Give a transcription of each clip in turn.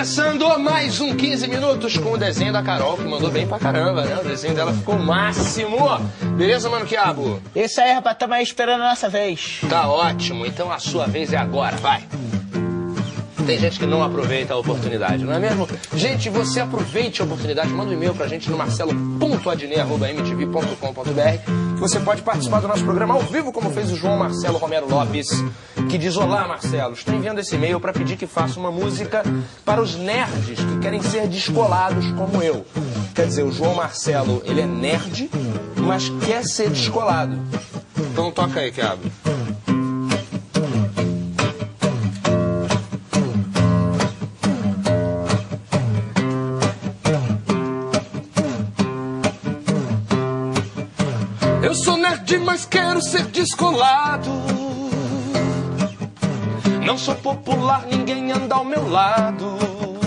Começando mais um 15 minutos com o desenho da Carol, que mandou bem pra caramba, né? O desenho dela ficou o máximo. Beleza, Mano Quiabo? Isso aí, rapaz, tamo aí esperando a nossa vez. Tá ótimo, então a sua vez é agora, vai. Tem gente que não aproveita a oportunidade, não é mesmo? Gente, você aproveite a oportunidade, manda um e-mail pra gente no marcelo.adnet@mtv.com.br. Você pode participar do nosso programa ao vivo, como fez o João Marcelo Romero Lopes, que diz: olá, Marcelo, estou enviando esse e-mail para pedir que faça uma música para os nerds que querem ser descolados como eu. Quer dizer, o João Marcelo, ele é nerd, mas quer ser descolado. Então toca aí, Quiabo. Eu sou nerd, mas quero ser descolado. Não sou popular, ninguém anda ao meu lado.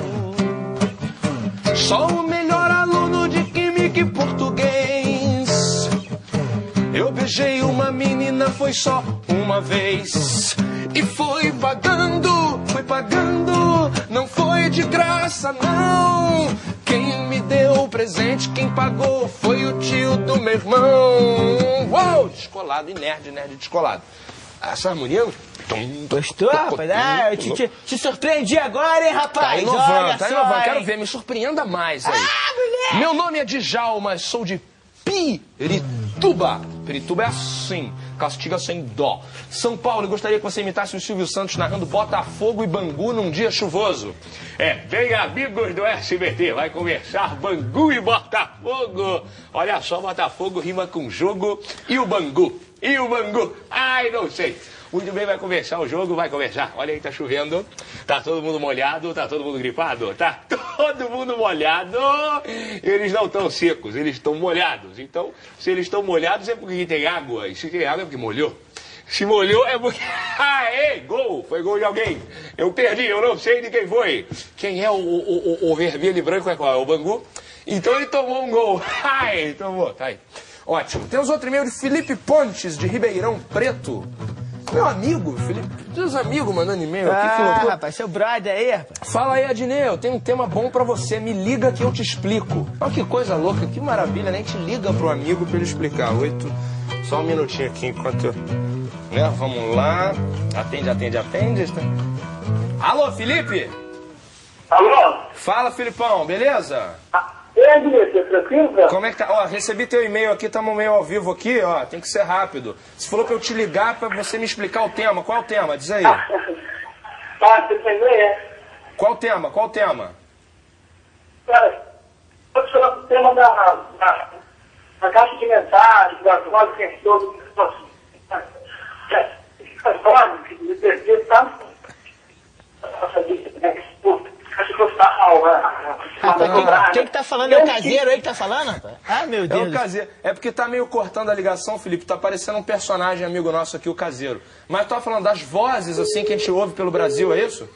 Sou o melhor aluno de química e português. Eu beijei uma menina, foi só uma vez. E foi pagando, não foi de graça, não. Quem me deu o presente, quem pagou foi o tio do meu irmão. Uou, descolado e nerd descolado. Essa harmonia... Gostou, rapaz? Ah, eu te surpreendi agora, hein, rapaz? Tá inovando, tá inovando. Quero ver, me surpreenda mais aí. Ah, moleque! Meu nome é Djalma, sou de Pirituba. Pirituba é assim, castiga sem dó. São Paulo, eu gostaria que você imitasse o Silvio Santos narrando Botafogo e Bangu num dia chuvoso. Vem amigos do SBT, vai conversar Bangu e Botafogo. Olha só, Botafogo rima com jogo e o Bangu. Ai, não sei. Muito bem, vai conversar o jogo, vai conversar. Olha aí, tá chovendo, tá todo mundo molhado, tá todo mundo gripado, tá todo mundo molhado. Eles não estão secos, eles estão molhados. Então, se eles estão molhados é porque tem água, e se tem água é porque molhou. Se molhou é porque... Aê, gol! Foi gol de alguém. Eu perdi, eu não sei de quem foi. Quem é o vermelho e branco é qual? É o Bangu? Então ele tomou um gol. Ai, tomou, tá aí. Ótimo. Temos outro e-mail de Felipe Pontes, de Ribeirão Preto. Meu amigo, Felipe, teus amigos mandando e-mail aqui, que loucura. Rapaz, seu brother aí, rapaz. Fala aí, Adnê, eu tenho um tema bom pra você, me liga que eu te explico. Olha que coisa louca, que maravilha, nem te liga pro amigo pra ele explicar. Só um minutinho aqui enquanto eu... Né, vamos lá, atende. Alô, Felipe? Alô? Fala, Filipão, beleza? E aí, Adnê, tranquilo, cara? Como é que tá? Ó, recebi teu e-mail aqui, estamos meio ao vivo aqui, ó, tem que ser rápido. Você falou pra eu te ligar pra você me explicar o tema. Qual é o tema? Diz aí. Você entendeu, Qual o tema? Cara, eu sou o tema da caixa de mensagens, da voz que é todo... Me perdi tanto... Quem que tá falando? É o caseiro aí que tá falando, rapaz? Ah, meu Deus. É o caseiro. É porque tá meio cortando a ligação, Felipe. Tá parecendo um personagem amigo nosso aqui, o caseiro. Mas eu tava falando das vozes, assim, que a gente ouve pelo Brasil, é isso?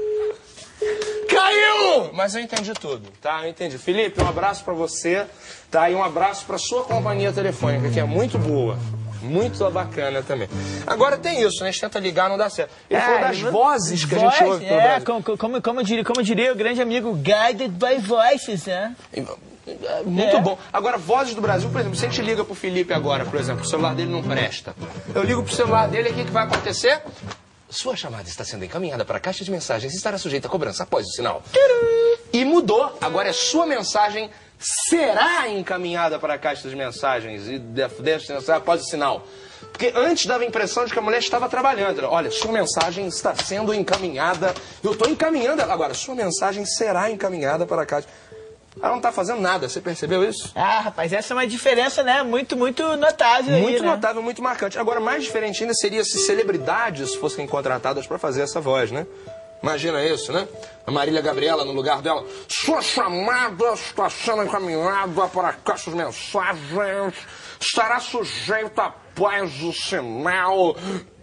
Caiu! Mas eu entendi tudo, tá? Eu entendi. Felipe, um abraço pra você, tá? E um abraço pra sua companhia telefônica, que é muito boa. Muito bacana também. Agora tem isso, né? A gente tenta ligar, não dá certo. Ele falou das vozes que a gente ouve pelo Brasil. Como diria o grande amigo, guided by voices, né? Muito bom. Agora, vozes do Brasil, por exemplo, se a gente liga pro Felipe agora, por exemplo, o celular dele não presta. Eu ligo pro celular dele, o que vai acontecer? Sua chamada está sendo encaminhada para a caixa de mensagens e estará sujeita a cobrança após o sinal. E mudou. Agora é sua mensagem será encaminhada para a caixa de mensagens e após o sinal. Porque antes dava a impressão de que a mulher estava trabalhando. Olha, sua mensagem está sendo encaminhada. Eu estou encaminhando ela. Agora, sua mensagem será encaminhada para a caixa. Ela não está fazendo nada, você percebeu isso? Ah, rapaz, essa é uma diferença, né? Muito notável aí, muito né? notável, muito marcante. Agora, mais diferente ainda seria se celebridades fossem contratadas para fazer essa voz, né? Imagina isso, né? A Marília Gabriela no lugar dela. Sua chamada está sendo encaminhada para a caixa de mensagens. Estará sujeita após o sinal.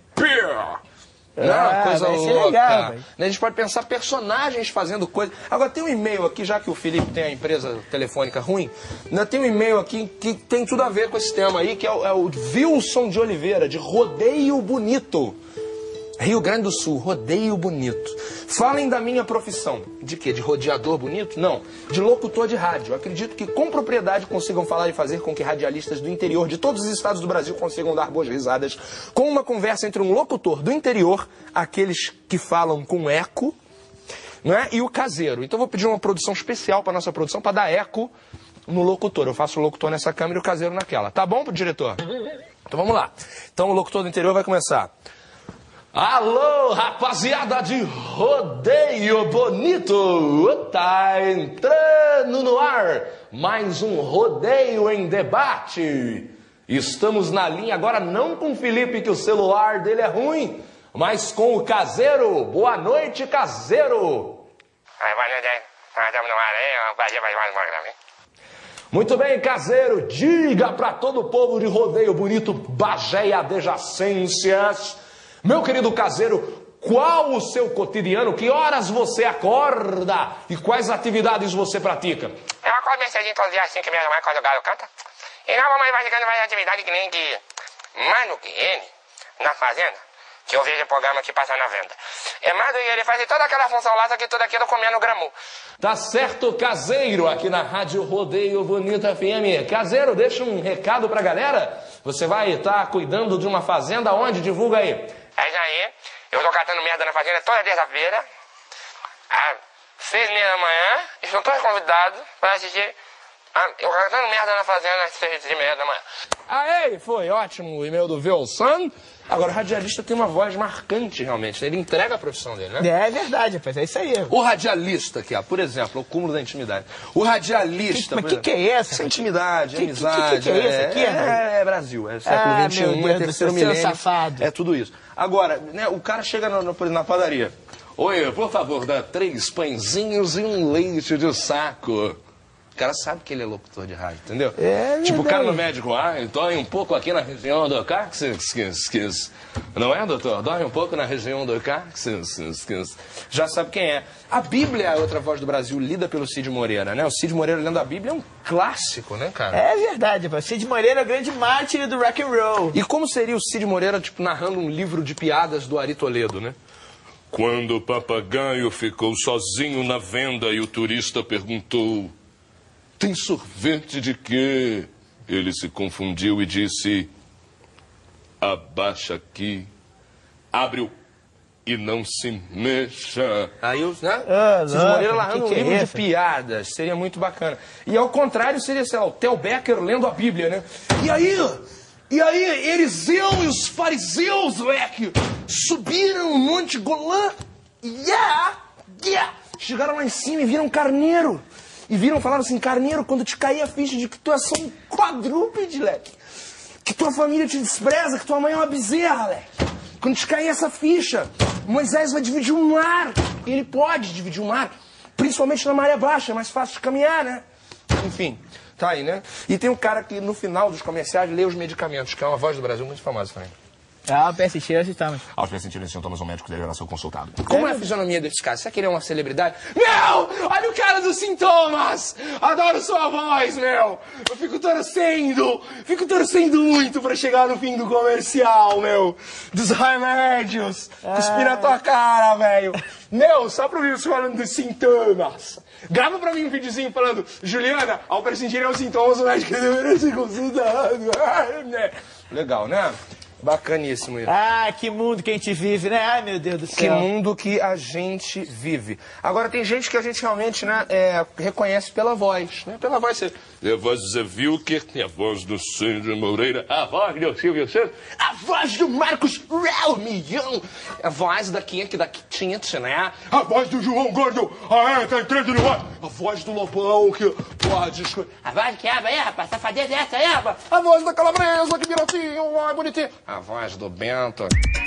Não, coisa louca. Legal, a gente pode pensar personagens fazendo coisas. Agora tem um e-mail aqui, já que o Felipe tem a empresa telefônica ruim, ainda tem um e-mail aqui que tem tudo a ver com esse tema aí, que é o Wilson de Oliveira, de Rodeio Bonito. Rio Grande do Sul, rodeio bonito. Falem da minha profissão. De quê? De rodeador bonito? Não. De locutor de rádio. Acredito que com propriedade consigam falar e fazer com que radialistas do interior de todos os estados do Brasil consigam dar boas risadas com uma conversa entre um locutor do interior, aqueles que falam com eco, né, e o caseiro. Então eu vou pedir uma produção especial para nossa produção para dar eco no locutor. Eu faço o locutor nessa câmera e o caseiro naquela. Tá bom, diretor? Então vamos lá. Então o locutor do interior vai começar. Alô, rapaziada de rodeio bonito, tá entrando no ar mais um rodeio em debate. Estamos na linha agora não com o Felipe, que o celular dele é ruim, mas com o caseiro. Boa noite, caseiro. Muito bem, caseiro, diga para todo o povo de rodeio bonito, Bagé e adjacências. Meu querido caseiro, qual o seu cotidiano? Que horas você acorda? E quais atividades você pratica? Eu acordo bem cedinho todos os dias, 5h30 da manhã, quando o galo canta. E nós vamos praticando várias atividades que nem que... Mais do que ele, na fazenda, que eu vejo o programa que passa na venda. É mais do que ele fazer toda aquela função lá, só que tudo aquilo comendo gramu. Tá certo, caseiro, aqui na Rádio Rodeio Bonito FM. Caseiro, deixa um recado pra galera. Você vai estar cuidando de uma fazenda onde? Divulga aí. É isso aí, eu tô catando merda na fazenda toda terça-feira, às 6h30 da manhã, estão todos convidados para assistir. Eu catando merda na fazenda às 6h30 da manhã. Aê, foi ótimo o e-mail do Wilson. Agora, o radialista tem uma voz marcante, realmente. Ele entrega a profissão dele, né? É verdade, rapaz, é isso aí. O radialista, que é, por exemplo, o cúmulo da intimidade. O radialista... Mas o que é essa? Essa intimidade, amizade... Que é isso aqui? É Brasil, é século XXI, é terceiro milênio. Safado. É tudo isso. Agora, né, o cara chega na padaria. Oi, por favor, dá 3 pãezinhos e um leite de saco. O cara sabe que ele é locutor de rádio, entendeu? Tipo, o cara no médico, dói um pouco aqui na região do cóccix. Não é, doutor? Dói um pouco na região do cóccix. Já sabe quem é. A Bíblia é a outra voz do Brasil, lida pelo Cid Moreira, né? O Cid Moreira lendo a Bíblia é um clássico, né, cara? É verdade, rapaz. Cid Moreira é o grande mártir do rock and roll. E como seria o Cid Moreira, tipo, narrando um livro de piadas do Ari Toledo, né? Quando o papagaio ficou sozinho na venda e o turista perguntou... Tem sorvete de quê? Ele se confundiu e disse... Abaixa aqui, abre-o e não se mexa. Aí, né? Cid Moreira narrando um livro de piadas. Seria muito bacana. E ao contrário, seria, sei lá, o Theo Becker lendo a Bíblia, né? E aí, Eliseu e os fariseus, moleque, subiram o Monte Golã. Chegaram lá em cima e viram um carneiro. E falaram assim, carneiro, quando te cair a ficha de que tu é só um quadrúpede, leque. Que tua família te despreza, que tua mãe é uma bezerra, leque. Quando te cair essa ficha, Moisés vai dividir um mar. E ele pode dividir um mar. Principalmente na maré baixa, é mais fácil de caminhar, né? Enfim, tá aí, né? E tem um cara que no final dos comerciais lê os medicamentos, que é uma voz do Brasil muito famosa também. Ah, o PSX assistamos. Ao sentir esse sintomas, o médico deverá ser consultado. Como é a fisionomia desse cara? Será que ele é uma celebridade? Meu! Olha o cara dos sintomas! Adoro sua voz, meu! Eu fico torcendo muito pra chegar no fim do comercial, meu! Dos remédios! Cuspir na tua cara, velho! Meu, só pra ouvir você falando dos sintomas! Grava pra mim um videozinho falando, Juliana, ao pressentir os sintomas, o médico deverá ser consultado. Legal, né? Bacaníssimo isso. Ah, que mundo que a gente vive, né? Ai, meu Deus do céu. Que mundo que a gente vive. Agora, tem gente que a gente realmente, né, reconhece pela voz, né? Pela voz. É a voz do Zé Wilker, é a voz do Cid Moreira, a voz do Silvio Santos, a voz do Marcos Relmião, a voz da Kink, né? A voz do João Gordo, tá entrando no ar. A voz do Lobão, que pode... A voz que aba aí, rapaz, safadeza é essa aí, rapaz? A voz da Calabresa, que vira assim, bonitinho. A voz do Bento.